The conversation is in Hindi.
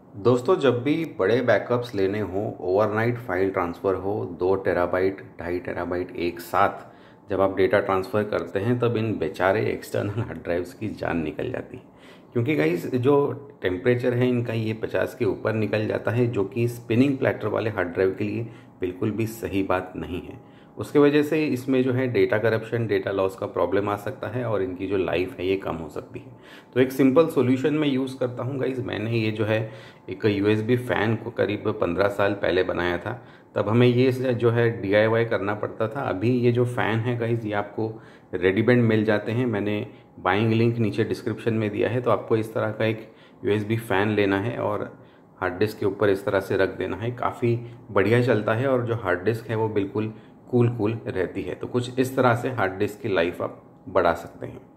दोस्तों, जब भी बड़े बैकअप्स लेने हो, ओवरनाइट फाइल ट्रांसफ़र हो, 2 टेराबाइट 2.5 टेराबाइट एक साथ जब आप डेटा ट्रांसफ़र करते हैं, तब इन बेचारे एक्सटर्नल हार्ड ड्राइव्स की जान निकल जाती है। क्योंकि गाइस, जो टेम्परेचर है इनका, ये 50 के ऊपर निकल जाता है, जो कि स्पिनिंग प्लेटर वाले हार्ड ड्राइव के लिए बिल्कुल भी सही बात नहीं है। उसके वजह से इसमें जो है डेटा करप्शन, डेटा लॉस का प्रॉब्लम आ सकता है और इनकी जो लाइफ है ये कम हो सकती है। तो एक सिंपल सॉल्यूशन मैं यूज़ करता हूँ गाइज। मैंने ये जो है एक यूएसबी फ़ैन को करीब 15 साल पहले बनाया था। तब हमें ये जो है डीआईवाई करना पड़ता था। अभी ये जो फ़ैन है गाइज, ये आपको रेडीमेड मिल जाते हैं। मैंने बाइंग लिंक नीचे डिस्क्रिप्शन में दिया है। तो आपको इस तरह का एक यूएसबी फ़ैन लेना है और हार्ड डिस्क के ऊपर इस तरह से रख देना है। काफ़ी बढ़िया चलता है और जो हार्ड डिस्क है वो बिल्कुल कूल रहती है। तो कुछ इस तरह से हार्ड डिस्क की लाइफ आप बढ़ा सकते हैं।